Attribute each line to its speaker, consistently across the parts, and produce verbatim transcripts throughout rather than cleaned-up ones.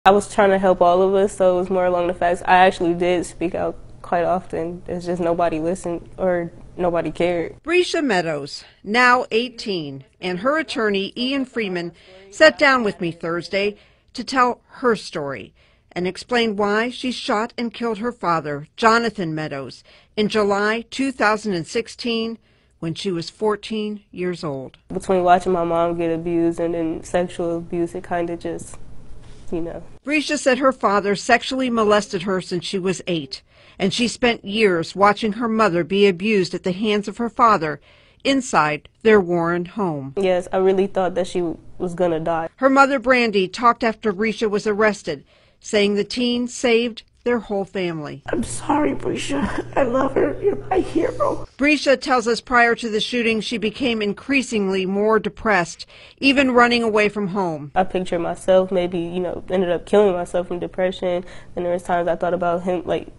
Speaker 1: I was trying to help all of us, so it was more along the facts. I actually did speak out quite often. It's just nobody listened or nobody cared.
Speaker 2: Brescia Meadows, now eighteen, and her attorney, Ian Freeman, sat down with me Thursday to tell her story and explain why she shot and killed her father, Jonathan Meadows, in July two thousand sixteen when she was fourteen years old.
Speaker 1: Between watching my mom get abused and then sexual abuse, it kind of just, you know.
Speaker 2: Brescia said her father sexually molested her since she was eight, and she spent years watching her mother be abused at the hands of her father inside their Warren home.
Speaker 1: Yes, I really thought that she was going to die.
Speaker 2: Her mother, Brandy, talked after Brescia was arrested, saying the teen saved their whole family.
Speaker 3: I'm sorry, Brescia. I love her. You're my hero.
Speaker 2: Brescia tells us prior to the shooting, she became increasingly more depressed, even running away from home.
Speaker 1: I pictured myself maybe, you know, ended up killing myself from depression, and there was times I thought about him, like,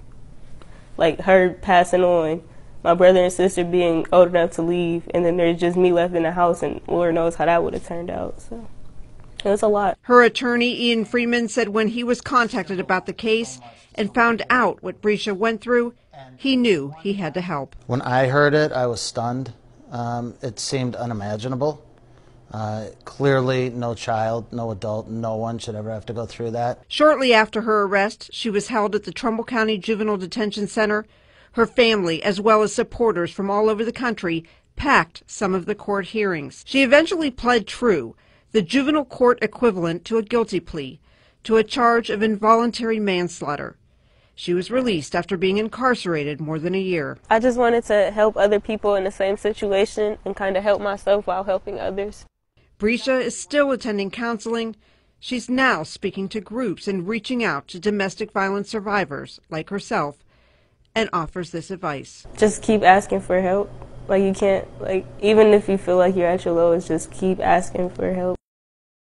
Speaker 1: like her passing on, my brother and sister being old enough to leave, and then there's just me left in the house, and Lord knows how that would have turned out. So it was a lot.
Speaker 2: Her attorney, Ian Freeman, said when he was contacted about the case and found out what Brescia went through, he knew he had to help.
Speaker 4: When I heard it, I was stunned. Um, it seemed unimaginable. Uh, clearly, no child, no adult, no one should ever have to go through that.
Speaker 2: Shortly after her arrest, she was held at the Trumbull County Juvenile Detention Center. Her family, as well as supporters from all over the country, packed some of the court hearings. She eventually pled true, the juvenile court equivalent to a guilty plea, to a charge of involuntary manslaughter. She was released after being incarcerated more than a year.
Speaker 1: I just wanted to help other people in the same situation and kind of help myself while helping others.
Speaker 2: Brescia is still attending counseling. She's now speaking to groups and reaching out to domestic violence survivors like herself, and offers this advice.
Speaker 1: Just keep asking for help. Like, you can't, like, even if you feel like you're at your lowest, just keep asking for help.